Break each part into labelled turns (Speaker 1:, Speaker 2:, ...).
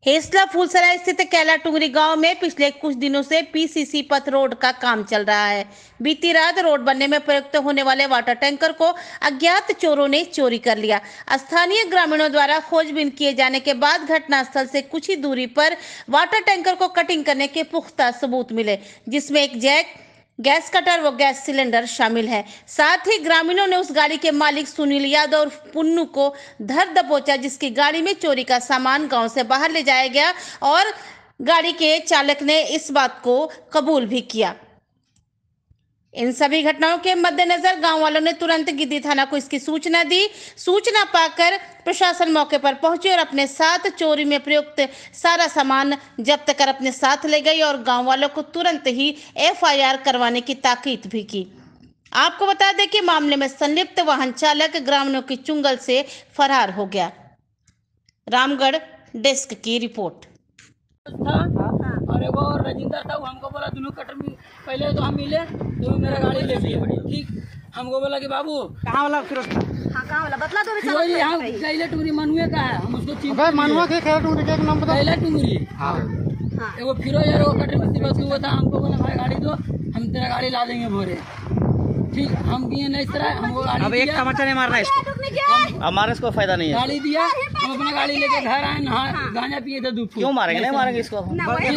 Speaker 1: हेसला फूलसराय स्थित कैला टुंगरी गांव में पिछले कुछ दिनों से पीसीसी पथ रोड का काम चल रहा है। बीती रात रोड बनने में प्रयुक्त होने वाले वाटर टैंकर को अज्ञात चोरों ने चोरी कर लिया। स्थानीय ग्रामीणों द्वारा खोजबीन किए जाने के बाद घटनास्थल से कुछ ही दूरी पर वाटर टैंकर को कटिंग करने के पुख्ता सबूत मिले, जिसमें एक जैक, गैस कटर व गैस सिलेंडर शामिल है। साथ ही ग्रामीणों ने उस गाड़ी के मालिक सुनील यादव और पुन्नू को धर दबोचा, जिसकी गाड़ी में चोरी का सामान गांव से बाहर ले जाया गया और गाड़ी के चालक ने इस बात को कबूल भी किया। इन सभी घटनाओं के मद्देनजर गांव वालों ने तुरंत गिद्दी थाना को इसकी सूचना दी। सूचना पाकर प्रशासन मौके पर पहुंचे और अपने साथ चोरी में प्रयुक्त सारा सामान जब्त कर अपने साथ ले गई और गांव वालों को तुरंत ही एफआईआर करवाने की ताकीद भी की। आपको बता दें कि मामले में संलिप्त वाहन चालक ग्रामीणों की चुंगल से फरार हो गया। रामगढ़ डेस्क की रिपोर्ट।
Speaker 2: अरे वो राजिंदर था, वो हमको बोला दोनों कटर में पहले तो हम मिले तो मेरा गाड़ी ले लिया। ठीक, हमको बोला कि बाबू
Speaker 3: कहाँ वाला फिरोज था?
Speaker 4: हाँ, कहाँ वाला बतला दो।
Speaker 2: यहाँ कैला टुंगरी मनुए का है, हम उसको चिप
Speaker 3: मनुआ के कैला टुंगरी का नाम बता।
Speaker 2: कैला टुंगरी वो फिरोज यार, वो कटर में हुआ था। हमको बोला भाई गाड़ी दो, हम तेरा गाड़ी ला देंगे भोरे। ठीक, हम किए नहीं तरह, हमको गाड़ी
Speaker 3: अब एक तमाचा नहीं मारना इसको, हमारे इसको फायदा नहीं है।
Speaker 2: गाड़ी दिया, हम अपना गाड़ी लेके घर आए, गांजा पिए थे 2 फूट।
Speaker 3: क्यों मारेंगे? नहीं मारेंगे इसको।
Speaker 2: गांजा पिए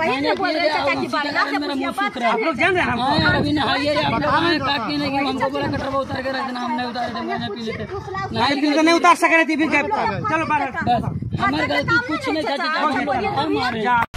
Speaker 2: मेरा मुंह सूख रहा है।
Speaker 3: आप लोग जान रहे हैं
Speaker 2: अभी नहाइए, आप लोग आए काट के नहीं, हमको बोला कटर उतार के रखना, हम नहीं उतारे थे, गांजा पी लेते।
Speaker 3: नहीं उतार सके, चलो
Speaker 2: हमारी गलती कुछ नहीं था।